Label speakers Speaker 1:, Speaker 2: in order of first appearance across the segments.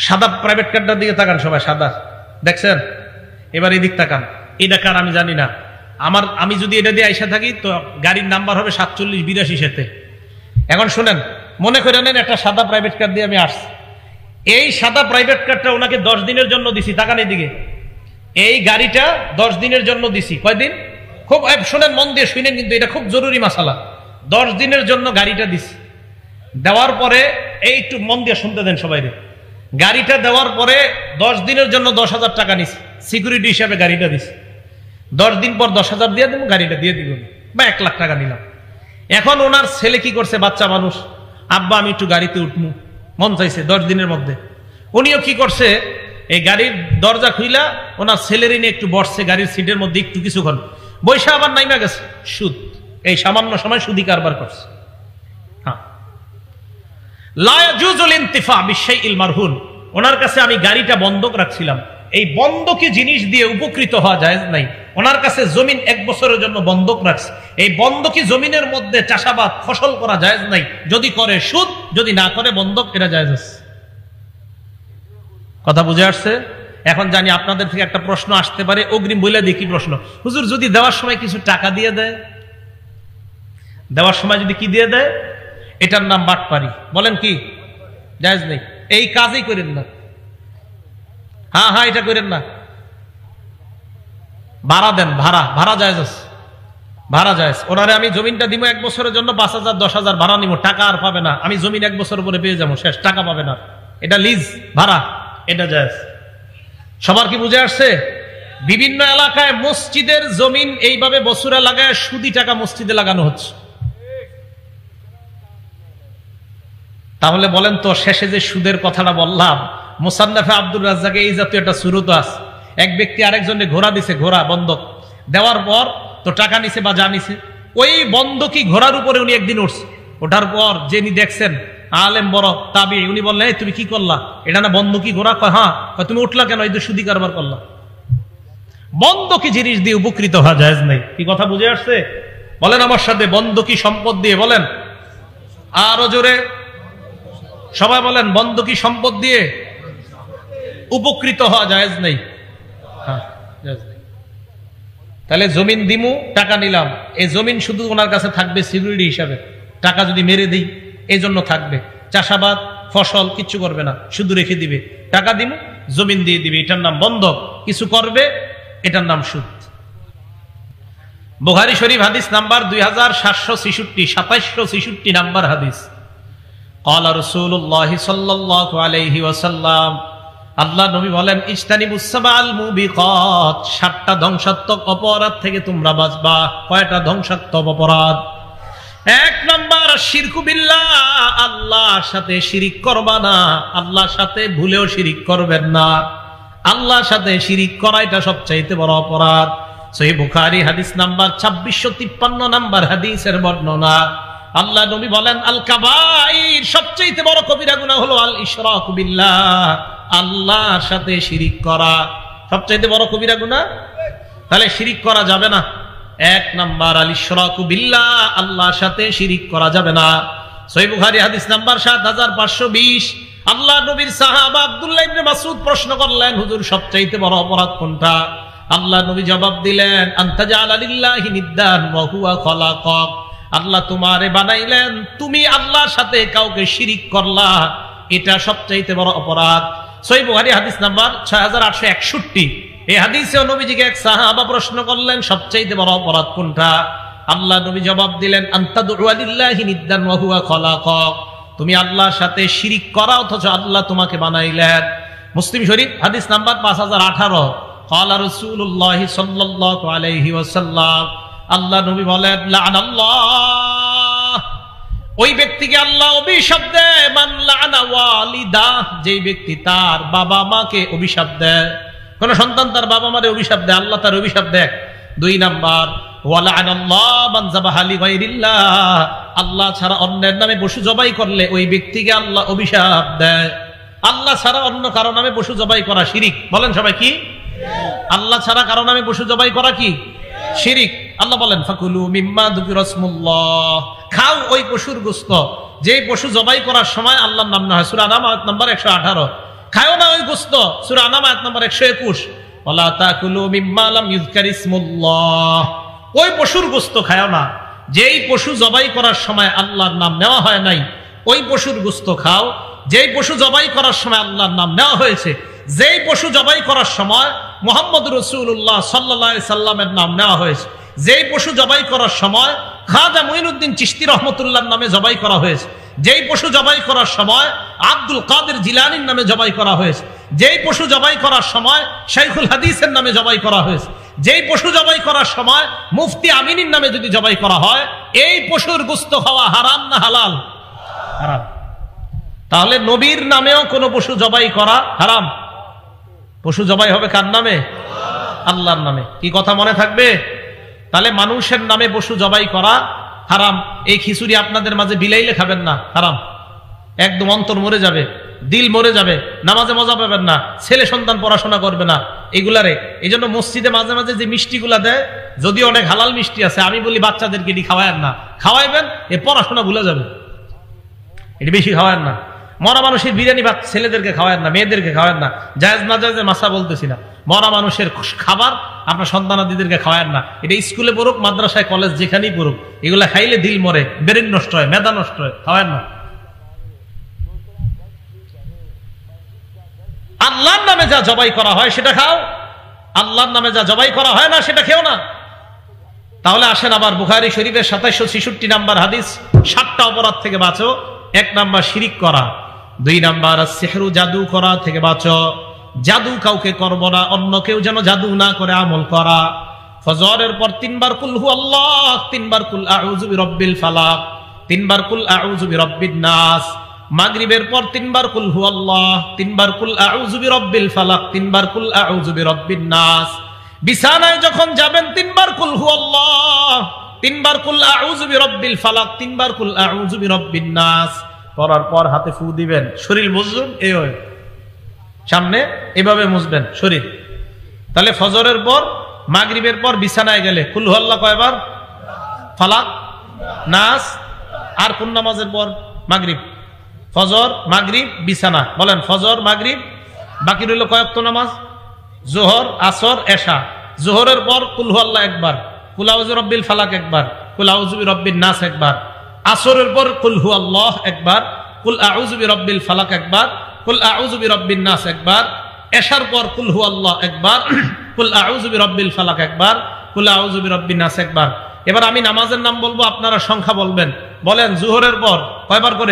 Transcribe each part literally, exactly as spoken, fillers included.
Speaker 1: সাদা প্রাইভেট কারটার দিকে তাকান সবাই, সাদা দেখছেন? এবার এই দিক তাকান, এটা কার আমি জানি না। আমার আমি যদি এটা দিয়ে আইসা থাকি তো গাড়ির নাম্বার হবে সাতচল্লিশ বিরাশি সাথে। এখন শুনেন, মনে করে নেন একটা সাদা প্রাইভেট কার দিয়ে আমি আসছি। এই সাদা প্রাইভেট কারটা ওনাকে দশ দিনের জন্য দিছি, তাকান এদিকে। এই গাড়িটা দশ দিনের জন্য দিছি। কয়দিন? খুব শুনেন, মন দিয়ে শুনেন, কিন্তু এটা খুব জরুরি মাসালা। দশ দিনের জন্য গাড়িটা দিছি। দেওয়ার পরে এই একটু মন দিয়ে শুনতে দেন সবাই। গাড়িটা দেওয়ার পরে দশ দিনের জন্য দশ হাজার টাকা নিছি, সিকিউরিটি হিসাবে গাড়িটা দিছি। দশ দিন পর দশ হাজার দিয়ে দেবো, গাড়িটা দিয়ে দিব, বা এক লাখ টাকা নিলাম। এখন ওনার ছেলে কি করছে, বাচ্চা মানুষ, আব্বা আমি একটু গাড়িতে উঠবো, মন চাইছে দশ দিনের মধ্যে। উনিও কি করছে, এই গাড়ির দরজা খুইলা ওনার ছেলের নিয়ে একটু বসছে গাড়ির সিটের মধ্যে, একটু কিছুক্ষণ বৈশা আবার নাইমা গেছে। সুদ, এই সামান্য সময় সুদি কারবার করছে। হ্যাঁ, লা ইয়াজুজুল ইনতিফা বিশাইইল মারহুন। ওনার কাছে আমি গাড়িটা বন্ধক রাখছিলাম, এই বন্ধকি জিনিস দিয়ে উপকৃত হওয়া জায়েজ নাই। ওনার কাছে জমিন এক বছরের জন্য বন্ধক রাখছে, এই বন্ধকি জমিনের মধ্যে চাষাবাদ ফসল করা জায়েজ নাই। যদি করে সুদ, যদি না করে বন্ধক, এটা জায়েজ আছে। কথা বুঝে আসছে? এখন জানি আপনাদের থেকে একটা প্রশ্ন আসতে পারে, অগ্রিম বলে দেখি প্রশ্ন, হুজুর যদি দেওয়ার সময় কিছু টাকা দিয়ে দেয়, দেওয়ার সময় যদি কি দিয়ে দেয়, এটার নাম বাটপারি। বলেন কি জায়েজ নেই? এই কাজই করেন না। হ্যাঁ হ্যাঁ, এটা করেন না। ভাড়া দেন, ভাড়া ভাড়া জায়েজ আছে, ভাড়া জায়েজ। ওনারে আমি জমিনটা দিব এক বছরের জন্য, পাঁচ হাজার দশ হাজার ভাড়া নিব, টাকা আর পাবে না। আমি জমিন এক বছর পরে পেয়ে যাবো, শেষ, টাকা পাবে না। এটা লিজ, ভাড়া, এটা জায়েজ। সবার কি বুঝে আসছে? বিভিন্ন এলাকায় মসজিদের জমিন এইভাবে বছরে লাগায় সুদি টাকা মসজিদে লাগানো হচ্ছে। তাহলে বলেন তো, শেষে যে সুদের কথাটা বললাম, মুসান্নাফে আব্দুর রাজ্জাকে এই জাতীয় একটা সুরত আছে। এক ব্যক্তি আরেকজনে ঘোড়া দিছে, ঘোড়া বন্ধক দেওয়ার পর তো টাকা নিছে বা যা নিছে, ওই বন্ধকি ঘোড়ার উপরে উনি একদিন উঠছে। ওঠার পর যিনি দেখছেন আলেম বড় তাবি, উনি বললেন, এই তুমি কি করলা, এটা না বন্ধকি ঘোড়া? কয় হ্যাঁ। কয় তুমি উঠলা কেন? এই তো সুদি কারবার করলা। বন্ধকি জিনিস দিয়ে উপকৃত হওয়া জায়েজ নাই। কি কথা বুঝে আসছে? বলেন আমার সাথে, বন্ধকি সম্পদ দিয়ে, বলেন আরো জোরে সবাই বলেন, বন্ধকি সম্পদ দিয়ে উপকৃত হওয়া জায়েজ নেই। হ্যাঁ, জায়েজ নেই। তাহলে জমিন দিমু, টাকা নিলাম, এই জমিন শুধু ওনার কাছে থাকবে সিকিউরিটি হিসাবে। টাকা যদি মেরে দিই, এই জন্য থাকবে। চাষাবাদ ফসল কিচ্ছু করবে না, শুধু রেখে দিবে। টাকা দিমু, জমিন দিয়ে দিবে, এটার নাম বন্ধক। কিছু করবে, এটার নাম সুদ। বুখারী শরীফ হাদিস নাম্বার দুই হাজার সাতশো ছিষট্টি সাতাইশশো ছিষট্টি নাম্বার হাদিস। ক্বালা রাসূলুল্লাহ সাল্লাল্লাহু আলাইহি ওয়াসাল্লাম, আল্লাহ নবী বলেন, ইজতানিবুস সাবাল মুবিকাত, সাতটা ধ্বংসাত্মক অপরাধ থেকে তোমরা বাঁচবা। কয়টা ধ্বংসাত্মক অপরাধ? এক নাম্বার শিরকু বিল্লাহ, আল্লাহর সাথে শিরিক করবা না। আল্লাহর সাথে ভুলেও শিরিক করবেন না। আল্লাহর সাথে শিরিক করা এটা সবচাইতে বড় অপরাধ। সহিহ বুখারী হাদিস নাম্বার ছাব্বিশশো তিপ্পান্ন নাম্বার হাদিসের বর্ণনা। আল্লাহ নবী বলেন, আল কাবাইর, সবচেয়ে বড় কবিরা গুনাহ হলো আল ইশরাকু বিল্লাহ, আল্লাহর সাথে শিরিক করা। সবচেয়ে বড় কবিরা গুনাহ, তাহলে শিরিক করা যাবে না। এক নাম্বার আল ইশরাকু বিল্লাহ, আল্লাহর সাথে শিরিক করা যাবে না। সহিহ বুখারী হাদিস নাম্বার সাত হাজার পাঁচশো বিশ। আল্লাহ নবীর সাহাবা আব্দুল্লাহ ইবনে মাসউদ প্রশ্ন করলেন, হুজুর সবচেয়ে বড় অপরাধ কোনটা? আল্লাহ নবী জবাব দিলেন, আনতাজালা লিল্লাহি নিদ্দান ওয়া হুয়া খালাকাক, আল্লাহ তোমারে বানাইলেন, তুমি আল্লাহর সাথে কাউকে শিরিক করলা, এটা সবচেয়ে বড় অপরাধ। সহিহ বুখারী হাদিস নাম্বার ছয় হাজার আটশো একষট্টি। এই হাদিসে নবীজিকে এক সাহাবা প্রশ্ন করলেন, সবচেয়ে বড় অপরাধ কোনটা? আল্লাহ নবী জবাব দিলেন, আনতাদউ লিল্লাহি নিদ্দান ওয়া হুয়া খালাকাক, তুমি আল্লাহর সাথে শিরিক করা অথচ আল্লাহ তোমাকে বানাইলেন। মুসলিম শরীফ হাদিস নাম্বার পাঁচ হাজার আঠারো। ক্বালা রাসূলুল্লাহ সাল্লাল্লাহু আলাইহি ওয়াসাল্লাম, আল্লাহ নবী বলেন, লাআনাল্লাহ, ওই ব্যক্তিকে আল্লাহ অভিশাপ দেয়, মান লাআনা ওয়ালিদা, যেই ব্যক্তি তার বাবা মাকে অভিশাপ দেয়। কোন সন্তান তার বাবা মারে অভিশাপ দেয়, আল্লাহ তার অভিশাপ দেয়। দুই নাম্বার, ওয়া লাআনাল্লাহ মান যাবাহা লিগাইরিল্লাহ, আল্লাহ ছাড়া অন্যের নামে পশু জবাই করলে ওই ব্যক্তিকে আল্লাহ অভিশাপ দেয়। আল্লাহ ছাড়া অন্য কারো নামে পশু জবাই করা শিরিক। বলেন সবাই কি? আল্লাহ ছাড়া কারো নামে পশু জবাই করা কি? শিরিক। আল্লাহ বলেন, ফাকুলু মিম্মা যুকিরা রাসমুল্লাহ, খাও ওই পশুর গোশত যেই পশু জবাই করার সময় আল্লাহর নাম না হয়। সূরা নাম আয়াত নাম্বার একশো আঠারো। খায়ও না ওই গোশত। সূরা আনাম আয়াত নম্বর একশো একুশ, ওয়ালা তাকুলু মিম্মা লাম ইযকার ইসমুল্লাহ, ওই পশুর গোশত খায়ও না যেই পশু জবাই করার সময় আল্লাহর নাম নেওয়া হয় নাই, ওই পশুর গোশত খাও যেই পশু জবাই করার সময় আল্লাহর নাম নেওয়া হয়েছে। যেই পশু জবাই করার সময় মুহাম্মদ রাসূলুল্লাহ সাল্লাল্লাহু আলাইহি সাল্লামের নাম নেওয়া হয়েছে, যেই পশু জবাই করার সময় খাজা মুঈনুদ্দিন চিশতি রহমতুল্লাহর নামে জবাই করা হয়েছে, যেই পশু জবাই করার সময় আব্দুল কাদের জিলানীর নামে জবাই করা হয়েছে, যেই পশু জবাই করার সময় শাইখুল হাদিসের নামে জবাই করা হয়েছে, যেই পশু জবাই করার সময় মুফতি আমিনীর নামে যদি জবাই করা হয়, এই পশুর গোশত খাওয়া হারাম না হালাল? হারাম। তাহলে নবীর নামেও কোনো পশু জবাই করা হারাম। পশু জবাই হবে কার নামে? আল্লাহর নামে। কি কথা মনে থাকবে? তাহলে মানুষের নামে পশু জবাই করা হারাম। এই খিচুড়ি আপনাদের মাঝে বিলাইলে খাবেন না, হারাম। একদম অন্তর মরে যাবে, দিল মরে যাবে, নামাজে মজা পাবেন না, ছেলে সন্তান পড়াশোনা করবে না এগুলারে। এই জন্য মসজিদে মাঝে মাঝে যে মিষ্টিগুলা দেয়, যদি অনেক হালাল মিষ্টি আছে, আমি বলি বাচ্চাদেরকে এটি খাওয়ায়েন না। খাওয়াইবেন, এ পড়াশোনা ভুলে যাবে, এটি বেশি খাওয়ায়েন না। মরা মানুষের বিরিয়ানি বা ছেলেদেরকে খাওয়ায়েন না, মেয়েদেরকে খাওয়ায়েন না। জায়েজ না জায়েজের মাসা বলতেছি না, মরা মানুষের খাবার আপনার সন্তানাদিদেরকে খাওয়ায়েন না। এটা স্কুলে পড়ুক, মাদ্রাসায়, কলেজ, যেখানেই পড়ুক, এগুলা খাইলে দিল মরে, ব্রেন নষ্ট হয়, মেধা নষ্ট হয়, খাওয়ায়েন না। আল্লাহর নামে যা জবাই করা হয় সেটা খাও, আল্লাহর নামে যা জবাই করা হয় না সেটা খেও না। তাহলে আসেন আবার বুখারী শরীফের সাতাইশশো ছেষট্টি নাম্বার হাদিস, সাতটা অপরাধ থেকে বাঁচো। এক নাম্বার শিরিক করা, দুই নাম্বার সিহরু জাদু করা থেকে বাঁচো, জাদু কাউকে করব না, অন্য কেউ যেন জাদু না করে আমল করা। ফজরের পর তিনবার কুল হু আল্লাহ, তিনবার কুল আউযু বিরাব্বিল ফালাক, তিনবার কুল আউযু বিরাব্বিন নাস। মাগরিবের পর তিনবার কুল হু আল্লাহ, তিনবার কুল আউযু বিরাব্বিল ফালাক, তিনবার কুল আউযু বিরাব্বিন নাস। বিছানায় যখন যাবেন তিনবার কুল হু আল্লাহ, তিনবার কুল আউযু বিরাব্বিল ফালাক, তিনবার কুল আউযু বিরাব্বিন নাস। পড়ার পর হাতে ফু দিবেন, শরীর মুছবেন, এই হয় সামনে এভাবে মুছবেন শরীর। তাহলে ফজরের পর, মাগরিবের পর বিছানায় গেলে কুল হু আল্লাহ কয়বার? ফালাক, নাস। আর কোন নামাজের পর? মাগরিব। ফজর, মাগরিব, বিছানা। বলেন ফজর, মাগরিব, বাকি রইল কয়েকত নামাজ? জোহর, আসর, এশা। জোহরের পর কুল হু আল্লাহ একবার, কুল আউযু বিরাব্বিল ফালাক একবার, কুল আউযু বিরাব্বিন নাস একবার। আসরের পর কুল হু আল্লাহ একবার, কুল আউযু বিরাব্বিল ফালাক একবার, কুল আউযু বিরাব্বিন নাস একবার। এশার পর কুল হু আল্লাহ একবার, কুল আউযু বিরাব্বিল ফালাক একবার, কুল আউযু বিরাব্বিন নাস একবার। এবার আমি নামাজের নাম বলবো, আপনারা সংখ্যা বলবেন। বলেন জোহরের পর কয়বার করে?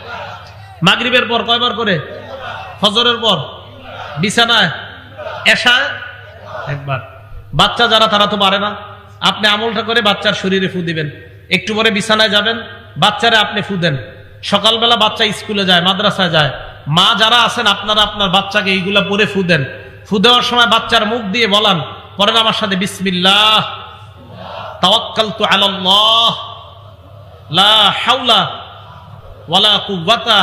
Speaker 1: মাগরিবের পর কয়বার করে? ফজরের পর, বিছানায়, এশা একবার। বাচ্চা যারা তারা তো পারে না, আপনি আমলটা করে বাচ্চার শরীরে ফু দিবেন। একটু পরে বিছানায় যাবেন, বাচ্চারে আপনি ফু দেন। সকালবেলা বাচ্চা স্কুলে যায়, মাদ্রাসায় যায়, মা যারা আছেন আপনারা আপনার বাচ্চাকে এইগুলা পরে ফু দেন। ফু দেওয়ার সময় বাচ্চার মুখ দিয়ে বলান, পরেন আমার সাথে, বিসমিল্লাহ তাওয়াক্কালতু আলাল্লাহ লা হাওলা ওয়ালা কুওয়াতা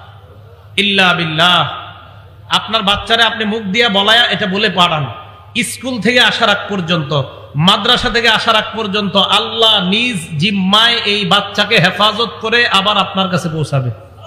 Speaker 1: ইল্লা বিল্লাহ। আপনার বাচ্চারে আপনি মুখ দিয়ে বলায়া এটা বলে পাঠান। স্কুল থেকে আসার আগ পর্যন্ত, মাদ্রাসা থেকে আসার আগ পর্যন্ত আল্লাহ নিজ জিম্মায় এই বাচ্চাকে হেফাজত করে আবার আপনার কাছে পৌঁছাবে।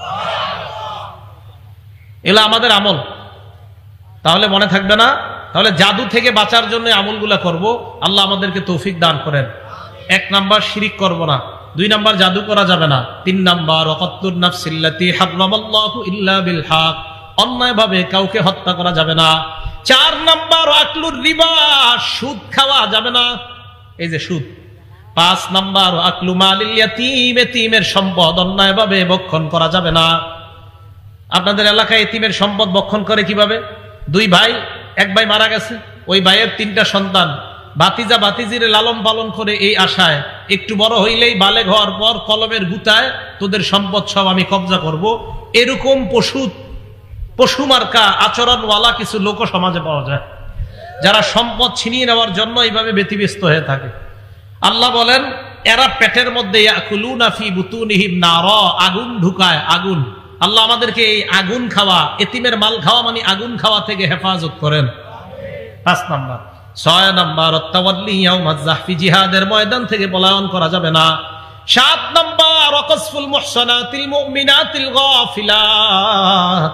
Speaker 1: এগুলো আমাদের আমল। তাহলে মনে থাকবে না? তাহলে জাদু থেকে বাঁচার জন্য আমলগুলা করব। আল্লাহ আমাদেরকে তৌফিক দান করেন। এক নাম্বার শিরিক করব না, দুই নাম্বার জাদু করা যাবে না, তিন নাম্বার ওয়াকাতুন নাফসিল্লাতী হারামাল্লাহু ইল্লা বিল হক, অন্যায়ভাবে কাউকে হত্যা করা যাবে না। চার নাম্বার আকলুর রিবা, সুদ খাওয়া যাবে না, এই যে সুদ। পাঁচ নাম্বার আকলু মালিল ইয়াতীম, এতিমের সম্পদ অন্যায়ভাবে ভক্ষণ করা যাবে না। আপনাদের এলাকায় এতিমের সম্পদ ভক্ষণ করে কিভাবে? দুই ভাই, এক ভাই মারা গেছে, ওই ভাইয়ের তিনটা সন্তান, ভাতিজা ভাতিজিরে লালন পালন করে এই আশায় একটু বড় হইলেই বালেগ হওয়ার পর কলমের গুতায় তোদের সম্পদ সব আমি কবজা করব। এরকম পশু পশু মার্কা আচরণওয়ালা কিছু লোক সমাজে পাওয়া যায়, যারা সম্পদ ছিনিয়ে নেওয়ার জন্য এইভাবে ব্যতিব্যস্ত হয়ে থাকে। আল্লাহ বলেন এরা পেটের মধ্যে ইয়াকুলুনা ফি বুতুনিহিম নারা, আগুন ঢুকায়, আগুন। আল্লাহ আমাদেরকে এই আগুন খাওয়া, এতিমের মাল খাওয়া মানে আগুন খাওয়া থেকে হেফাজত করেন। পাঁচ নাম্বার। ছয় নাম্বার আত-তাওয়াল্লি ইয়াউমাজ যাহফি, জিহাদের ময়দান থেকে পলায়ন করা যাবে না। সাত নাম্বার ওয়াকসফুল মুহসানাতিল মুমিনাতিল গাফিলাত,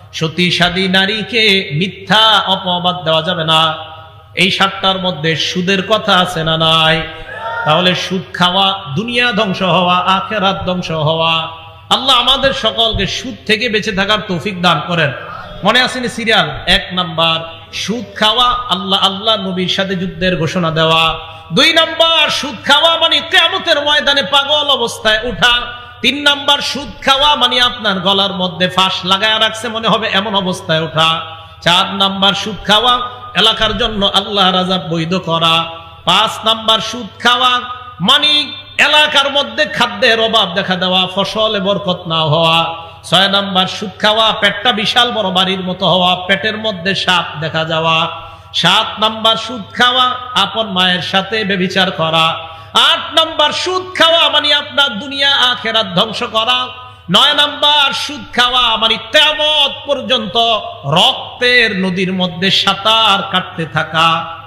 Speaker 1: সতী সাদী নারীকে মিথ্যা অপবাদ দেওয়া যাবে না। এই সাতটার মধ্যে সুদের কথা আছে না নাই? তাহলে সুদ খাওয়া দুনিয়া ধ্বংস হওয়া, আখিরাত ধ্বংস হওয়া। আল্লাহ আমাদের সকলকে সুদ থেকে বেঁচে থাকার তৌফিক দান করেন। মনে আসেনি সিরিয়াল? এক নাম্বার সুদ খাওয়া, আল্লাহ আল্লাহ নবীর সাথে যুদ্ধের ঘোষণা দেওয়া। দুই নাম্বার সুদ খাওয়া মানে কিয়ামতের ময়দানে পাগল অবস্থায় উঠা। তিন নাম্বার সুদ খাওয়া মানে আপনার গলার মধ্যে ফাঁস লাগায় রাখছে মনে হবে এমন অবস্থায় ওঠা। চার নাম্বার সুদ খাওয়া এলাকার জন্য আল্লাহর আযাব বৈধ করা। পাঁচ নাম্বার সুদ খাওয়া মানে এলাকার মধ্যে খাদ্যের অভাব দেখা দেওয়া, ফসলে বরকত না হওয়া। ছয় নাম্বার সুদ খাওয়া পেটটা বিশাল বড় বাড়ির মতো হওয়া, পেটের মধ্যে সাপ দেখা যাওয়া। সাত নাম্বার সুদ খাওয়া আপন মায়ের সাথে ব্যভিচার করা। আট নাম্বার সুদ খাওয়া মানে আপনার দুনিয়া আখিরাত ধ্বংস করা। নয় নাম্বার সুদ খাওয়া মানে কিয়ামত পর্যন্ত রক্তের নদীর মধ্যে সাঁতার কাটতে থাকা।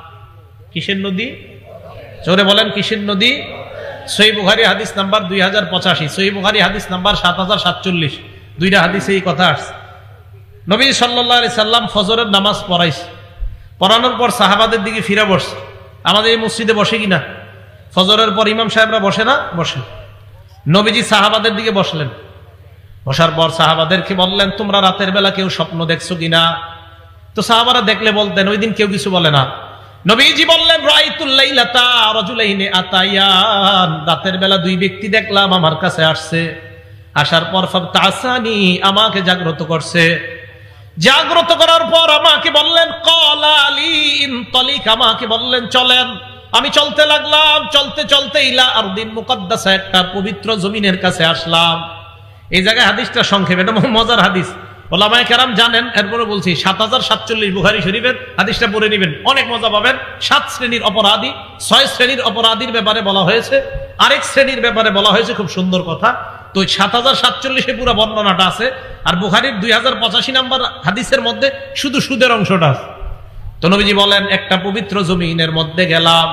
Speaker 1: কিসের নদী? জোরে বলেন, কিসের নদী? সহিহ বুখারী হাদিস নাম্বার দুই হাজার পঁচাশি, সহিহ বুখারী হাদিস নাম্বার সাত হাজার সাতচল্লিশ। দুইটা হাদিসে এই কথা আসছে। নবী সাল্লাল্লাহু আলাইহি সাল্লাম ফজরের নামাজ পড়াইছে, পড়ানোর পর সাহাবাদের দিকে ফিরে বসছে। আমাদের এই মসজিদে বসে কিনা? ফজরের পর ইমাম সাহেবরা বসে না? বসে। নবীজি সাহাবাদের দিকে বসলেন, বসার পর সাহাবাদেরকে বললেন, তোমরা রাতের বেলা কেউ স্বপ্ন দেখছো কিনা? তো সাহাবারা দেখলে বলতেন, ওই দিন কেউ কিছু বলে না। নবীজি বললেন, রাআইতুল লাইলাতা রাজুলাইনি আতায়ান, রাতের বেলা দুই ব্যক্তি দেখলাম আমার কাছে আসছে। আসার পর ফাবতাসানি, আমাকে জাগ্রত করছে। জাগ্রত করার পর আমাকে বললেন, ক্বালা লি ইনতালিক, আমাকে বললেন চলেন। আমি চলতে লাগলাম, চলতে চলতে ইলা আরদিন মুকদ্দাসা, একটা পবিত্র জমিনের কাছে আসলাম। এই জায়গায় হাদিসটা সংক্ষেপে, এটা মজার হাদিস, ওলামায়ে কেরাম জানেন, এরপরে বলছি সাত হাজার সাতচল্লিশ বুখারী শরীফের হাদিসটা পড়ে নেবেন, অনেক মজা পাবেন। সাত শ্রেণীর অপরাধী, ছয় শ্রেণীর অপরাধীর ব্যাপারে বলা হয়েছে, আরেক শ্রেণীর ব্যাপারে বলা হয়েছে, খুব সুন্দর কথা। তো সাত হাজার সাতচল্লিশে পুরো বর্ণনাটা আছে, আর বুখারীর দুই হাজার পঁচাশি নাম্বার হাদিসের মধ্যে শুধু সুদের অংশটা আছে। তো নবীজি বলেন, একটা পবিত্র জমিনের মধ্যে গেলাম,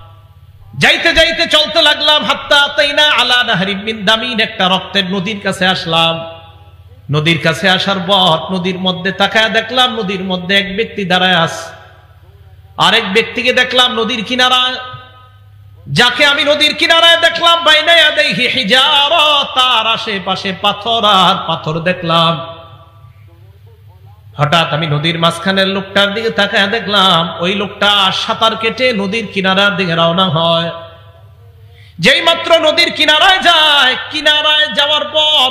Speaker 1: যাইতে যাইতে চলতে লাগলাম, হাত্তা আতাইনা আলা নাহরিন মিন দামিন, একটা রক্তের নদীর কাছে আসলাম। নদীর কাছে আসার পর নদীর মধ্যে তাকায় দেখলাম, নদীর মধ্যে এক ব্যক্তি দাঁড়ায় আছে। আরেক ব্যক্তিকে দেখলাম নদীর কিনারায়, যাকে আমি নদীর কিনারায় দেখলাম, বাইনা ইয়াদাইহি হিজারা, তার আশেপাশে পাথর আর পাথর দেখলাম। হঠাৎ আমি নদীর মাঝখানের লোকটার দিকে তাকায় দেখলাম, ওই লোকটা সাঁতার কেটে নদীর কিনারার দিকে রওনা হয়। যেই মাত্র নদীর কিনারায় যায়, কিনারায় যাওয়ার পর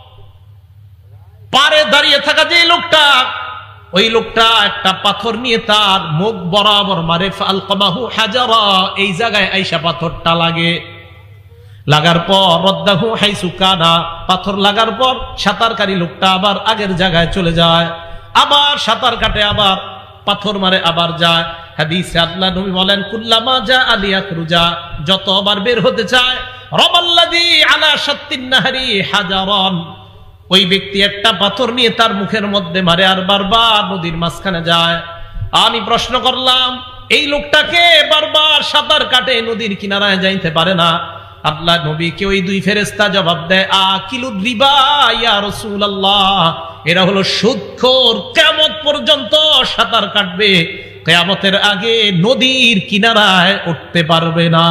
Speaker 1: পারে দাঁড়িয়ে থাকা যে লোকটা, ওই লোকটা একটা পাথর নিয়ে তার মুখ বরাবর মারে। ফালকামাহু হাজারা, এই জায়গায় আইসা পাথরটা লাগে। লাগার পর রদ্দাহু হাইসু কানা, পাথর লাগার পর সাঁতারকারী লোকটা আবার আগের জায়গায় চলে যায়, আবার সাঁতার কাটে, আবার পাথর মারে, আবার যায়। হাদিসে আল্লাহ নবী বলেন, কুল্লামা জা আলিয়াকরুজা, যতবার বের হতে চায়, রামাল্লাযী আলা শাত্তিন নাহরি হাজারান, ওই ব্যক্তি একটা পাথর নিয়ে তার মুখের মধ্যে মারে আর বারবার নদীর মাঝখানে যায়। আমি প্রশ্ন করলাম, এই লোকটাকে বারবার সাঁতার কাটে নদীর কিনারায় যাইতে পারে না? আল্লাহ নবীকে ওই দুই ফেরেশতা জবাব দেয়, আকিলুর রিবা ইয়া রাসূলুল্লাহ, এরা হলো সুদখোর, কিয়ামত পর্যন্ত সাঁতার কাটবে, কিয়ামতের আগে নদীর কিনারায় উঠতে পারবে না।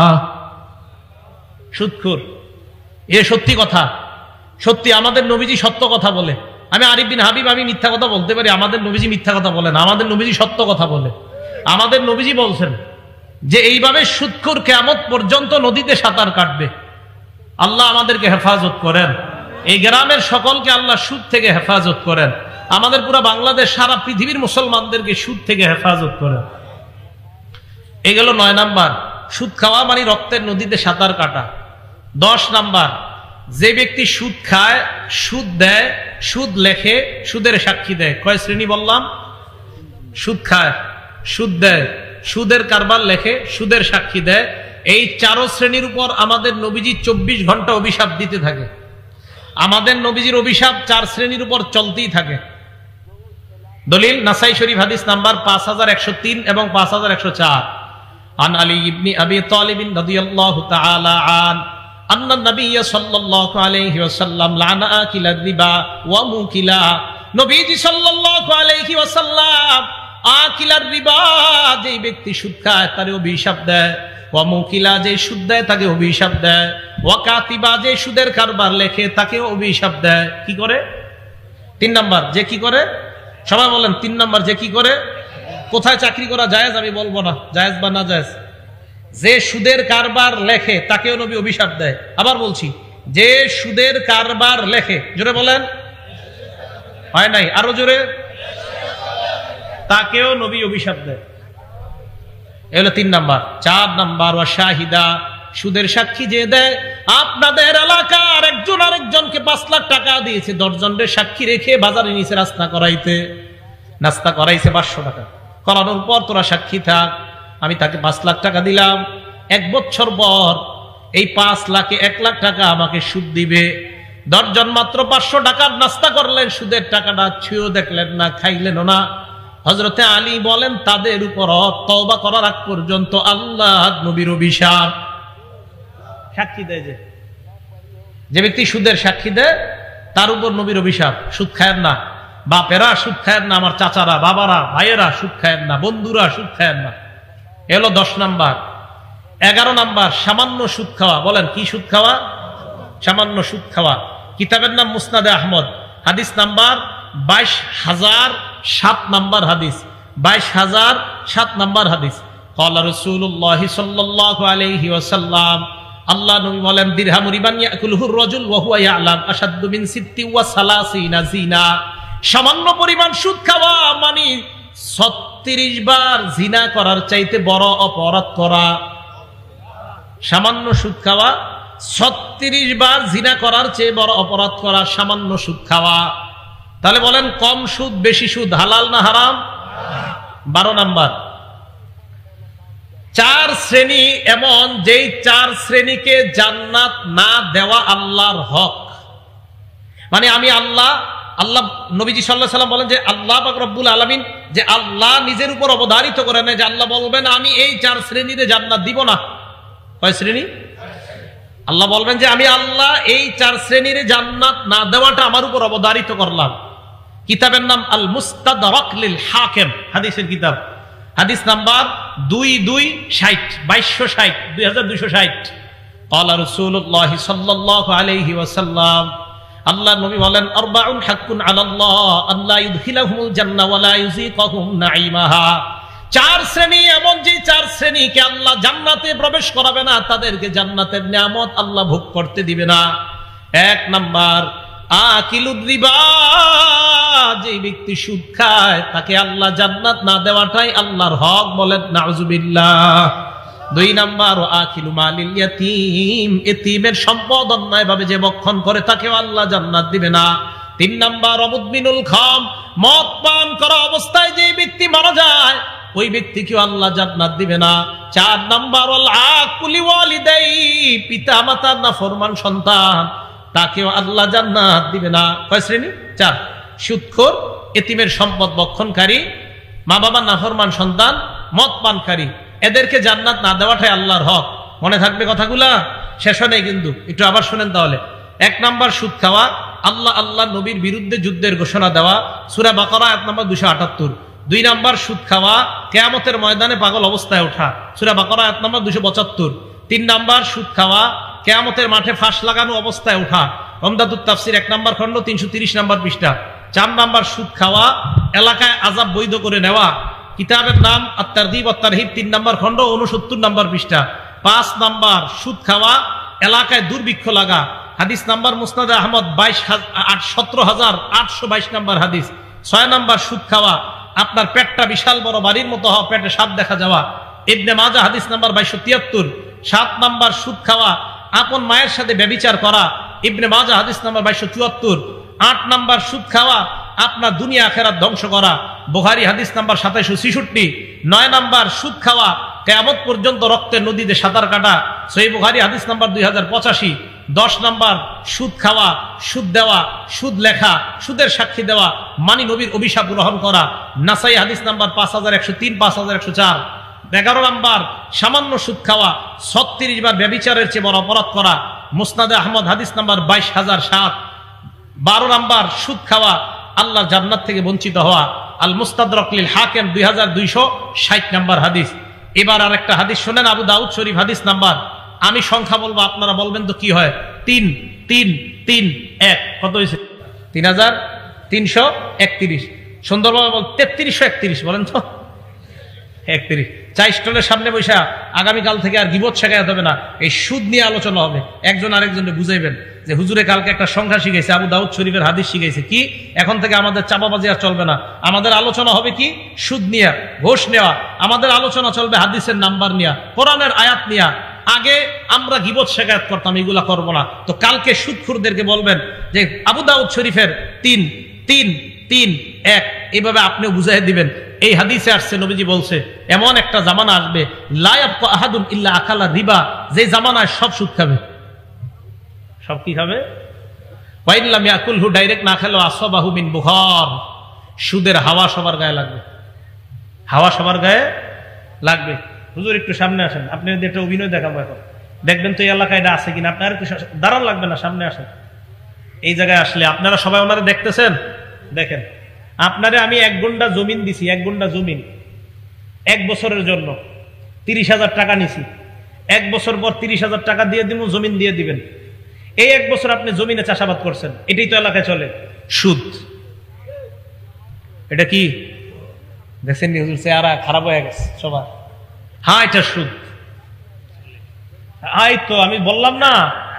Speaker 1: সুদখোর, এ সত্যি কথা, সত্যি আমাদের নবীজি সত্য কথা বলে। আমি আরিফ বিন হাবিব, আমি মিথ্যা কথা বলতে পারি, আমাদের নবীজি মিথ্যা কথা বলেন, আমাদের নবীজি সত্য কথা বলে। আমাদের নবীজি বলছেন যে এইভাবে সুদখোর কিয়ামত পর্যন্ত নদীতে সাঁতার কাটবে। আল্লাহ আমাদেরকে হেফাজত করেন, এই গ্রামের সকলকে আল্লাহ সুদ থেকে হেফাজত করেন, আমাদের পুরো বাংলাদেশ, সারা পৃথিবীর মুসলমানদেরকে সুদ থেকে হেফাজত করেন। এই গেল নয় নাম্বার, সুদ খাওয়া মানে রক্তের নদীতে সাঁতার কাটা। দশ নাম্বার, যে ব্যক্তি সুদ খায়, সুদ দেয়, সুদ লেখে, সুদের সাক্ষী দেয়। কয় শ্রেণী বললাম? সুদ খায়, সুদ দেয়, সুদের কারবার লেখে, সুদের সাক্ষী দেয়। এই চারো শ্রেণীর উপর আমাদের নবীজি চব্বিশ ঘন্টা অভিশাপ দিতে থাকে। আমাদের নবীজির অভিশাপ চার শ্রেণীর উপর চলতেই থাকে। দলিল নাসাই শরীফ হাদিস নাম্বার পাঁচ হাজার একশো তিন এবং পাঁচ হাজার একশো চার। আন আলী ইবনে আবি তালিব রাদিয়াল্লাহু তাআলা আন আন্না নবী সাল্লাল্লাহু আলাইহি ওয়াসাল্লাম লানা আকিলা রিবা ওয়া মুকিলা নবীজি সাল্লাল্লাহু আলাইহি ওয়াসাল্লাম আকিলার রিবা, যে ব্যক্তি সুদ খায় তার অভিশাপ দেয়, ওয়া মুকিলা, যে সুদ দেয় তাকে অভিশাপ দেয়, ওয়া কাতিবা, যে সুদের কারবার লেখে তাকে অভিশাপ দেয়। কি করে? তিন নাম্বার, যে কি করে? সবাই বলেন, তিন নাম্বার, যে কি করে? কোথায় চাকরি করা জায়েজ আমি বলবো না, জায়েজ বা না জায়েজ। যে সুদের কারবার লেখে তাকেও নবী অভিশাপ দেয়। আবার বলছি, যে সুদের কারবার লেখে, জোরে বলেন, হয় নাই, আরো জোরে, তাকেও নবী অভিশাপ দেয়। এ হলো তিন নাম্বার। চার নাম্বার, ওয়া শাহিদা, সুদের সাক্ষী যে দেয়। আপনাদের এলাকার একজন আরেকজনকে পাঁচ লাখ টাকা দিয়েছে, দশজনের সাক্ষী রেখে বাজারে নিচে রাস্তা করাইতে, নাস্তা করাইছে পাঁচশো টাকা, করানোর পর তোরা সাক্ষী থাক, আমি তাকে পাঁচ লাখ টাকা দিলাম, এক বছর পর এই পাঁচ লাখে এক লাখ টাকা আমাকে সুদ দিবে। দশজন মাত্র পাঁচশো টাকার নাস্তা করলেন, সুদের টাকাটা ছুঁয়েও দেখলেন না, খাইলেন না। হযরতে আলী বলেন, তাদের উপর তওবা করার আগ পর্যন্ত আল্লাহ নবীর অভিশাপ। সাক্ষী দেয় যে যে ব্যক্তি সুদের সাক্ষী দেয় তার উপর নবীর অভিশাপ। সুদ খায়েন না, বাপেরা সুদ খায়েন না, আমার চাচারা, বাবারা, ভাইয়েরা সুদ খায়েন না, বন্ধুরা সুদ খায়েন না। এলো দশ নাম্বার। এগারো নাম্বার, সামান্য সুদ খাওয়া। বলেন, কি সুদ খাওয়া? সামান্য সুদ খাওয়া। কিতাবের নাম মুসনাদে আহমদ, হাদিস নাম্বার বাইশ হাজার সাত নাম্বার হাদিস, বাইশ হাজার সাত নাম্বার হাদিস। ক্বালা রাসূলুল্লাহ সাল্লাল্লাহু আলাইহি ওয়াসাল্লাম, আল্লাহ নবী বলেন, দিরহামু রিবান ইয়াকুলুহুর রাজুল ওয়া হুয়া ইয়ালাম আশাদ্দু মিন সিত্তি ওয়া সালাসিনা জিনা। সামান্য পরিমাণ সুদ খাওয়া মানে ছত্রিশ বার জিনা করার চাইতে বড় অপরাধ করা। সামান্য সুদ খাওয়া ছত্রিশ বার জিনা করার চেয়ে বড় অপরাধ করা, সামান্য সুদ খাওয়া। তাহলে বলেন, কম সুদ বেশি সুদ হালাল না হারাম? বারো নাম্বার, চার শ্রেণী এমন, যেই চার শ্রেণীকে জান্নাত না দেওয়া আল্লাহর হক। মানে আমি আল্লাহ, আল্লাহ নবীজি সাল্লাল্লাহু আলাইহি ওয়াসাল্লাম বলেন যে আল্লাহ পাক রব্বুল আলামিন, যে আল্লাহ নিজের উপর অবধারিত করে নেয় যে আল্লাহ বলবেন আমি এই চার শ্রেণীতে জান্নাত দিব না। কয় শ্রেণী? আল্লাহ বলবেন যে আমি আল্লাহ এই চার শ্রেণীর জান্নাত না দেওয়াটা আমার উপর অবধারিত করলাম। কিতাবের নাম আল মুস্তাদরাক লিল হাকিম, হাদিসের কিতাব, হাদিস নাম্বার দুই দুই ষাট, বাইশশো ষাট, দুই হাজার দুইশো ষাট। ক্বালা রাসূলুল্লাহ সাল্লাল্লাহু আলাইহি ওয়াসাল্লাম, আল্লাহ নবী বলেন, আরবাউন হাক্কুন আলাল্লাহ আল্লা ইউদখিলাহুমুল জান্নাহ ওয়া লা ইউযিকাহুম নাঈমাহা। চার শ্রেণী এমন, যে চার শ্রেণীকে আল্লাহ জান্নাতে প্রবেশ করাবে না, তাদেরকে জান্নাতের নিয়ামত আল্লাহ ভোগ করতে দিবে না। এক নাম্বার, আকিলুর রিবা, যে ব্যক্তি সুদ খায় তাকে আল্লাহ জান্নাত না দেওয়াটাই আল্লাহর হক। বলেন নাউযুবিল্লাহ। দুই নাম্বার, আকিলু মালিল ইয়াতীম, এতিমের সম্পদ অন্যায়ভাবে যে ভক্ষণ করে তাকেও আল্লাহ জান্নাত দিবে না। তিন নাম্বার, মুদমিনুল খাম, মদ পান করা অবস্থায় যে ব্যক্তি মারা যায় ওই ব্যক্তিকেও আল্লাহ জান্নাত দিবে না। চার নাম্বার, ওয়াল আকুলি ওয়ালিদাইহি, পিতা মাতার নাফরমান সন্তান তাকেও আল্লাহ জান্নাত দিবে না। কয় শ্রেণী? চার। সুদখোর, এতিমের সম্পদ ভক্ষণকারী, মা বাবার নাফরমান সন্তান, মদ পানকারী, এদেরকে জান্নাত না দেওয়াটাই আল্লাহর হক। মনে থাকবে কথাগুলা? শেষ হয় নাই কিন্তু, একটু আবার শুনেন তাহলে। এক নাম্বার, সুদ খাওয়া, আল্লাহ আল্লাহ নবীর বিরুদ্ধে যুদ্ধের ঘোষণা দেওয়া, সূরা বাকারা আয়াত নাম্বার দুইশো আটাত্তর। দুই নাম্বার, সুদ খাওয়া, কিয়ামতের ময়দানে পাগল অবস্থায় ওঠা, সূরা বাকারা আয়াত নাম্বার দুইশো পঁচাত্তর। তিন নাম্বার, সুদ খাওয়া, কিয়ামতের মাঠে ফাঁস লাগানো অবস্থায় ওঠা, উমদাতুত তাফসীর এক নাম্বার খণ্ড তিনশো তিরিশ নাম্বার পৃষ্ঠা। চার নাম্বার, সুদ খাওয়া, এলাকায় আযাব বৈধ করে নেওয়া, কিতাবের নাম আত-তারগীব ওয়াত তারহিব তিন নাম্বার খণ্ড ঊনসত্তর নাম্বার পৃষ্ঠা। পাঁচ নাম্বার, সুদ খাওয়া, এলাকায় দুর্ভিক্ষ লাগা, হাদিস নাম্বার মুসনাদে আহমদ বাইশ সতেরো হাজার আটশো বাইশ নাম্বার হাদিস। ছয় নাম্বার, সুদ খাওয়া, আপনার পেটটা বিশাল বড় বাড়ির মতো হওয়া, পেটে সাপ দেখা যাওয়া, ইবনে মাজাহ হাদিস নাম্বার বাইশশো তিয়াত্তর। সাত নাম্বার, সুদ খাওয়া, আপন মায়ের সাথে ব্যভিচার করা, ইবনে মাজাহ হাদিস নাম্বার বাইশশো চুয়াত্তর। আট নাম্বার, সুদ খাওয়া, আপনার দুনিয়া আখিরাত ধ্বংস করা, বুখারী হাদিস নাম্বার সাতাইশশো ছেষট্টি। নয় নাম্বার, সুদ খাওয়া, কিয়ামত পর্যন্ত রক্তের নদীতে সাঁতার কাটা, সহিহ বুখারী হাদিস নাম্বার দুই হাজার পঁচাশি। দশ নাম্বার, সুদ খাওয়া, সুদ দেওয়া, সুদ লেখা, সুদের সাক্ষী দেওয়া মানি নবীর অভিশাপ গ্রহণ করা, নাসাই হাদিস নাম্বার পাঁচ হাজার একশো তিন, পাঁচ হাজার একশো চার। এগারো নাম্বার, সামান্য সুদ খাওয়া, ছত্রিশ বার ব্যভিচারের চেয়ে বড় অপরাধ করা, মুসনাদে আহমদ হাদিস নাম্বার বাইশ হাজার সাত। বারো নাম্বার, সুদ খাওয়া, আল্লাহর জান্নাত থেকে বঞ্চিত হওয়া। আল মুস্তাদরাক লিল হাকিম দুই হাজার দুইশো ষাট নাম্বার হাদিস। এবার আর একটা হাদিস শোনেন, আবু দাউদ শরীফ হাদিস নাম্বার, আমি সংখ্যা বলবো আপনারা বলবেন তো কি হয়, তিন তিন তিন এক, কত হয়েছে? তিন হাজার তিনশো একত্রিশ। সুন্দরভাবে বল, তেত্রিশশো একত্রিশ বলেন তো, একত্রিশ। চা স্টলের সামনে বৈশা আগামীকাল থেকে আর গিবত শেখাতে হবে না, এই সুদ নিয়ে আলোচনা হবে। একজন আরেকজনকে বুঝাইবেন যে হুজুরে কালকে একটা সংখ্যা শিখাইছে, আবু দাউদ শরীফের হাদিস শিখাইছে, কি এখন থেকে আমাদের চাপাবাজি আর চলবে না। আমাদের আলোচনা হবে কি, সুদ নিয়া, ঘোষ নেওয়া। আমাদের আলোচনা চলবে হাদিসের নাম্বার নিয়া, কোরআনের আয়াত নিয়া। আগে আমরা গিবত শেখায়ত করতাম, এগুলা করবো না। তো কালকে সুদখোরদেরকে বলবেন যে আবু দাউদ শরীফের তিন তিন তিন এক, এইভাবে আপনিও বুঝাই দিবেন। এই হাদিসে আসছে, নবীজি বলছে এমন একটা জামানা আসবে, লা ইয়াবকা আহাদুন ইল্লা আকালা রিবা, যে জামানায় সব সুদ খাবে। সব কি খাবে? ওয়া ইন লাম ইয়াকুলহু, ডাইরেক্ট না খেলো, আসবাহু মিন বুখার, সুদের হাওয়া সবার গায়ে লাগবে। হাওয়া সবার গায়ে লাগবে। হুজুর একটু সামনে আসেন, আপনি যদি একটা অভিনয় দেখাবো এখন, দেখবেন তো এই এলাকায় এটা আছে কিনা। আপনার একটু দাঁড়ান লাগবে না, সামনে আসেন। এই জায়গায় আসলে আপনারা সবাই ওনারা দেখতেছেন, দেখেন আপনারে আমি এক গুন্ডা জমিন দিছি, এক গুন্ডা জমিন এক বছরের জন্য তিরিশ হাজার টাকা নিছি। এক বছর পর তিরিশ হাজার টাকা দিয়ে দিব, জমিন দিয়ে দিবেন। এই এক বছর আপনি জমিনে চাষাবাদ করছেন, এটাই তো এলাকায় চলে সুদ। এটা কি দেখছেন? চেহারা খারাপ হয়ে গেছে সবার। হ্যাঁ, এটা সুদ। এই তো আমি বললাম না,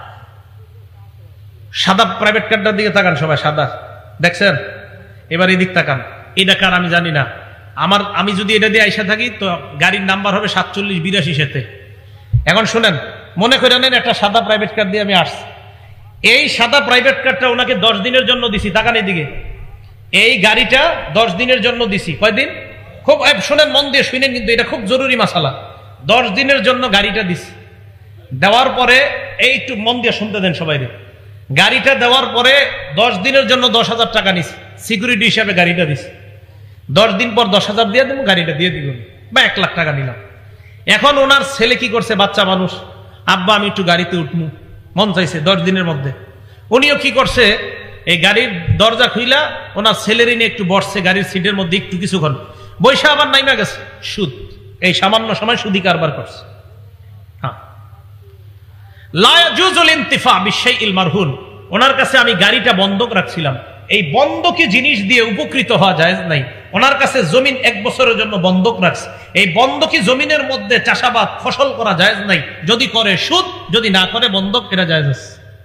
Speaker 1: সাদা প্রাইভেট কারটার দিকে তাকান সবাই, সাদা দেখছেন? এবার এদিক তাকান, এটা কার আমি জানি না। আমার আমি যদি এটা দিয়ে আইসা থাকি তো গাড়ির নাম্বার হবে সাতচল্লিশ বিরাশি সাথে। এখন শুনেন, মনে করে নেন একটা সাদা প্রাইভেট কার দিয়ে আমি আসছি। এই সাদা প্রাইভেট কারটা ওনাকে দশ দিনের জন্য দিছি, তাকান এদিকে। এই গাড়িটা দশ দিনের জন্য দিছি। কয়দিন? খুব শোনেন, মন দিয়ে শুনেন, কিন্তু এটা খুব জরুরি মাসালা। দশ দিনের জন্য গাড়িটা দিছি। দেওয়ার পরে এই একটু মন দিয়ে শুনতে দেন সবাই। গাড়িটা দেওয়ার পরে দশ দিনের জন্য দশ হাজার টাকা নিছি, সিকিউরিটি হিসাবে গাড়িটা দিছি। দশ দিন পর দশ হাজার দিয়ে দেবো, গাড়িটা দিয়ে দিব, বা এক লাখ টাকা নিলাম। এখন ওনার ছেলে কি করছে, বাচ্চা মানুষ, আব্বা আমি একটু গাড়িতে উঠবো, মন চাইছে দশ দিনের মধ্যে। উনিও কি করছে, এই গাড়ির দরজা খুইলা ওনার ছেলেরই নিয়ে একটু বসছে গাড়ির সিটের মধ্যে, একটু কিছুক্ষণ বৈশা আবার নাইমা গেছে। সুদ, এই সামান্য সময় সুদি কারবার করছে। হ্যাঁ, লা ইয়াজুজুল ইনতিফা বিশাইইল মারহুন, ওনার কাছে আমি গাড়িটা বন্ধক রাখছিলাম, এই বন্ধকি জিনিস দিয়ে উপকৃত হওয়া জায়েজ নাই। ওনার কাছে জমিন এক বছরের জন্য বন্ধক রাখছে, এই বন্ধকি জমিনের মধ্যে চাষাবাদ ফসল করা জায়েজ নাই। যদি করে সুদ, যদি না করে বন্ধক, এটা জায়েজ আছে।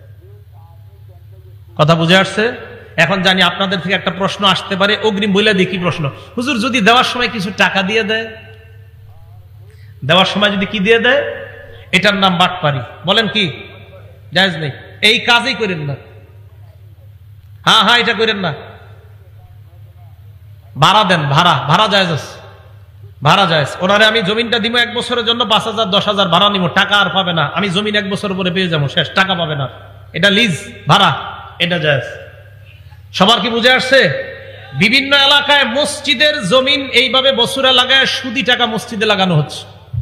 Speaker 1: কথা বুঝে আসছে? এখন জানি আপনাদের থেকে একটা প্রশ্ন আসতে পারে, অগ্রিম বলে দেখি প্রশ্ন, হুজুর যদি দেওয়ার সময় কিছু টাকা দিয়ে দেয়, দেওয়ার সময় যদি কি দিয়ে দেয়, এটার নাম বাটপারি। বলেন কি জায়েজ নেই? এই কাজই করেন না। হ্যাঁ হ্যাঁ, এটা করেন না। ভাড়া দেন, ভাড়া ভাড়া জায়েজ আছে, ভাড়া জায়েজ। ওনারে আমি জমিনটা দিব এক বছরের জন্য, পাঁচ হাজার দশ হাজার ভাড়া নিব, টাকা আর পাবে না। আমি জমিন এক বছর পরে পেয়ে যাবো, শেষ, টাকা পাবে না। এটা লিজ, ভাড়া, এটা জায়েজ। সবার কি বুঝে আসছে? বিভিন্ন এলাকায় মসজিদের জমিন এইভাবে বছরে লাগায় সুদি টাকা মসজিদে লাগানো হচ্ছে।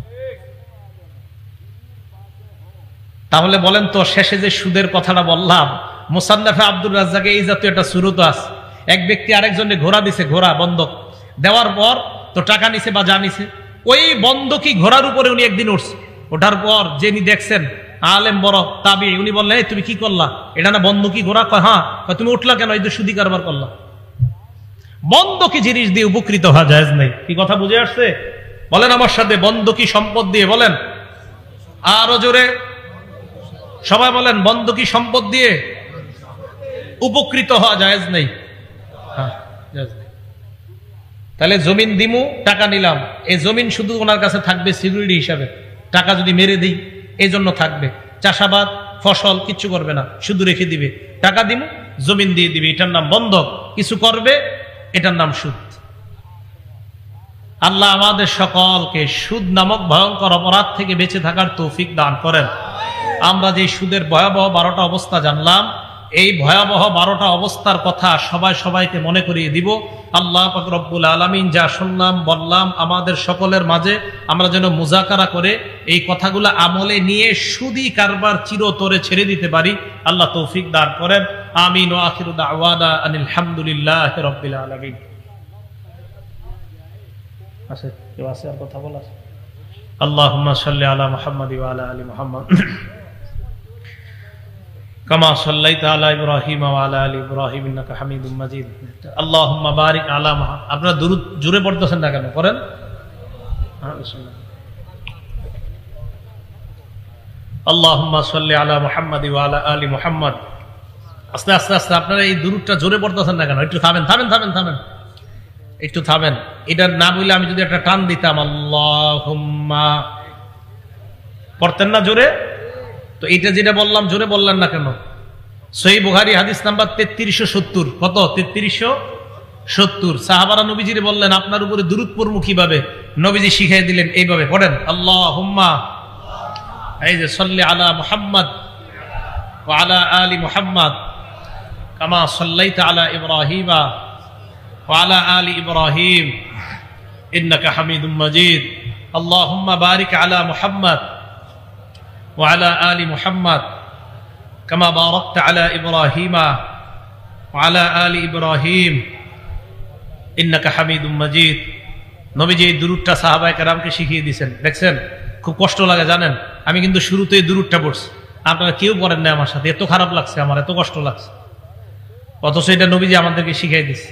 Speaker 1: তাহলে বলেন তো, শেষে যে সুদের কথাটা বললাম, মুসান্নাফে আব্দুর রাজ্জাকে এই জাতীয় একটা সুরত আছে। এক ব্যক্তি আরেকজনে ঘোড়া দিছে, ঘোড়া বন্ধক দেওয়ার পর তো টাকা নিছে বা যা নিছে, ওই বন্ধকি ঘোড়ার উপরে উনি একদিন উঠছে। ওঠার পর যিনি দেখছেন আলেম বড় তাবি, উনি বললেন, তুমি কি করলা, এটা না বন্ধকি ঘোড়া? কয় হ্যাঁ। তুমি উঠলা কেন? এই যে সুদি কারবার করলা। বন্ধকি জিনিস দিয়ে উপকৃত হওয়া জায়েজ নাই। কি কথা বুঝে আসছে? বলেন আমার সাথে, বন্ধকি সম্পদ দিয়ে বলেন, আরো জোরে সবাই বলেন, বন্ধকি সম্পদ দিয়ে উপকৃত হওয়া জায়েজ নেই। হ্যাঁ, জায়েজ নেই। তাহলে জমিন দিমু, টাকা নিলাম, এই জমিন শুধু ওনার কাছে থাকবে সিকিউরিটি হিসাবে, টাকা যদি মেরে দিই এই জন্য থাকবে। চাষাবাদ ফসল কিচ্ছু করবে না, শুধু রেখে দিবে, টাকা দিমু, জমিন দিয়ে দিবে, এটার নাম বন্ধক। কিছু করবে, এটার নাম সুদ। আল্লাহ আমাদের সকলকে সুদ নামক ভয়ঙ্কর অপরাধ থেকে বেঁচে থাকার তৌফিক দান করেন। আমরা যে সুদের ভয়াবহ বারোটা অবস্থা জানলাম, এই ভয়াবহ বারোটা অবস্থার কথা সবাই সবাইকে মনে করিয়ে দিব। আল্লাহ পাক রব্বুল আলামিন যা শুনলাম বললাম, আমাদের সকলের মাঝে আমরা যেন মুজাকারা করে এই কথাগুলো আমলে নিয়ে সুদি কারবার চিরতরে ছেড়ে দিতে পারি। আল্লাহ তৌফিক দান করেন। আমিন ওয়া আখিরু দাওয়ানা আনিল হামদুলিল্লাহি রাব্বিল আলামিন। আছে কেউ আছে আর কথা বলার? আল্লাহুম্মা সাল্লি আলা মুহাম্মাদ ওয়া আলা আলি মুহাম্মাদ কামা সাল্লাইতা আলা ইব্রাহিম ওয়া আলা আলি ইব্রাহিম ইন্নাকা হামিদুম মাজিদ। আল্লাহুম্মা বারিক আলা মুহাম্মাদ। আপনারা দুরূদ জোরে পড়তেছেন না কেন? পড়েন। হ্যাঁ, বিসমিল্লাহ। আল্লাহুম্মা সাল্লি আলা মুহাম্মাদ ওয়া আলা আলি মুহাম্মাদ। আস্তে আস্তে আস্তে আপনারা এই দুরূদটা জোরে পড়তেছেন না কেন? একটু থামেন থামেন থামেন থামেন একটু থামেন। এটা না বলে আমি যদি একটা টান দিতাম আল্লাহুম্মা, পড়তেন না জোরে? তো এটা যেটা বললাম জোরে বললেন না কেন? সহিহ বুখারী হাদিস নাম্বার তেত্রিশশো সত্তর। কত? তেত্রিশশো সত্তর। সাহাবারা নবীজিরে বললেন আপনার উপরে দুরূদ পড়মু কিভাবে? নবীজি শিখিয়ে দিলেন এইভাবে, পড়েন আল্লাহুম্মা, এই যে সাল্লি আলা মুহাম্মাদ ওয়া আলা আলি মুহাম্মাদ কামা সাল্লাইতা আলা ইব্রাহিম ওয়া আলা আলি ইব্রাহিম ইন্নাকা হামিদুম মাজিদ। আল্লাহুম্মা বারিক আলা মুহাম্মাদ ওয়া আলা আলি মুহাম্মাদ কামা বারাকতা আলা ইব্রাহিম ওয়া আলা আলি ইব্রাহিম ইন্নাকা হামিদুম মাজিদ। নবীজি এই দুরূদটা সাহাবায়ে কেরামকে শিখিয়ে দিয়েছেন। দেখছেন খুব কষ্ট লাগে জানেন? আমি কিন্তু শুরুতেই দুরূদটা পড়ছি, আপনারা কেউ পড়েন না আমার সাথে। এত খারাপ লাগছে আমার, এত কষ্ট লাগছে, অথচ এটা নবীজি আমাদেরকে শিখিয়ে দিচ্ছে।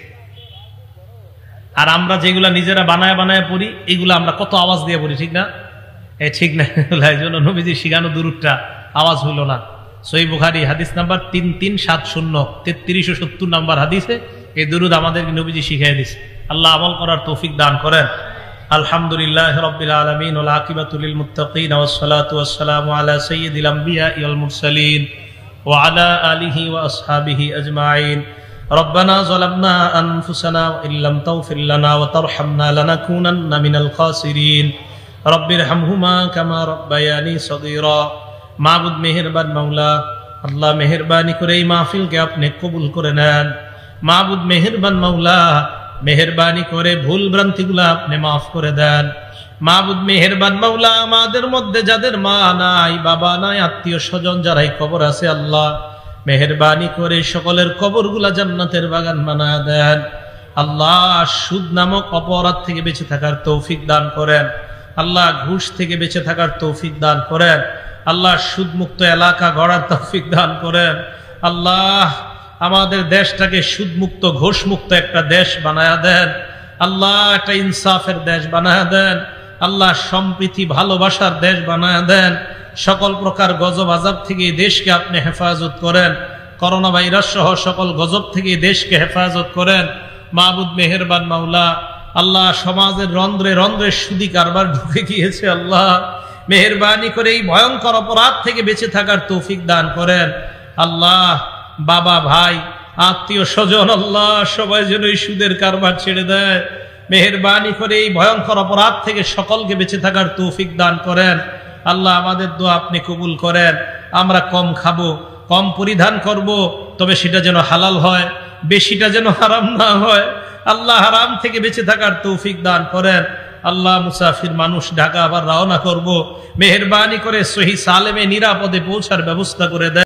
Speaker 1: আর আমরা যেগুলা নিজেরা বানায় বানায় পড়ি, এগুলো আমরা কত আওয়াজ দিয়ে পড়ি, ঠিক না? এ ঠিক না, এই জন্য নবীজি শিখানো দুরূদটা আওয়াজ হইল না। সহিহ বুখারী হাদিস নাম্বার তিন তিন সাত শূন্য তেত্রিশশো সত্তর নাম্বার হাদিসে এই দুরূদ আমাদেরকে নবীজি শিখিয়ে দিচ্ছে। আল্লাহ আমল করার তৌফিক দান করেন। আলহামদুলিল্লাহি রাব্বিল আলামিন ওয়াল আকিবাতু লিল মুত্তাকিন ওয়াস সালাতু ওয়াস সালামু আলা সাইয়্যিদিল আমবিয়া ওয়াল মুরসালিন ওয়া আলা আলিহি ওয়া আসহাবিহি আজমাইন। রব্বানা যালামনা আনফুসানা ওয়া ইল্লাম তাগফির লানা ওয়া তারহামনা লানাকুনান্না মিনাল খাসিরিন। রব্বিরহামহুমা কামা রাব্বায়ানি সগীরা। মাবুদ মেহেরবান মাওলা, আল্লাহ মেহেরবানি করে এই মাহফিলকে আপনি কবুল করে নেন। মাবুদ মেহেরবান মাওলা, মেহেরবানি করে ভুল ভ্রান্তিগুলো আপনি মাফ করে দেন। মাবুদ মেহেরবান মাওলা, আমাদের মধ্যে যাদের মা নাই, বাবা নাই, আত্মীয় স্বজন যারাই কবর আছে, আল্লাহ মেহেরবানি করে সকলের কবরগুলা জান্নাতের বাগান বানায় দেন। আল্লাহ সুদ নামক অপরাধ থেকে বেঁচে থাকার তৌফিক দান করেন। আল্লাহ ঘুষ থেকে বেঁচে থাকার তৌফিক দান করেন। আল্লাহ সুদ মুক্ত এলাকা গড়ার তৌফিক দান করেন। আল্লাহ আমাদের দেশটাকে সুদ মুক্ত ঘোষ মুক্ত একটা দেশ বানায়া দেন। আল্লাহ একটা ইনসাফের দেশ বানায়া দেন। আল্লাহ সম্প্রীতি ভালোবাসার দেশ বানায়া দেন। সকল প্রকার গজব আযাব থেকে দেশকে আপনি হেফাজত করেন। করোনা ভাইরাস সহ সকল গজব থেকে দেশকে হেফাজত করেন। মাবুদ মেহেরবান মাওলা, আল্লাহ সমাজের রন্ধ্রে রন্ধ্রে সুদি কারবার ঢুকে গিয়েছে, আল্লাহ মেহেরবানি করে এই ভয়ঙ্কর অপরাধ থেকে বেঁচে থাকার তৌফিক দান করেন। আল্লাহ বাবা ভাই আত্মীয় স্বজন আল্লাহ সবাই যেন এই সুদের কারবার ছেড়ে দেয়। মেহেরবানি করে এই ভয়ঙ্কর অপরাধ থেকে সকলকে বেঁচে থাকার তৌফিক দান করেন। আল্লাহ আমাদের দোয়া আপনি কবুল করেন। আমরা কম খাবো, কম পরিধান করব, তবে সেটা যেন হালাল হয়, বেশিটা যেন হারাম না হয়। আল্লাহ হারাম থেকে বেঁচে থাকার তৌফিক দান করেন। আল্লাহ মুসাফির মানুষ ঢাকা আবার রওনা করব, মেহেরবানি করে সহি সালেমে নিরাপদে পৌঁছার ব্যবস্থা করে দেন।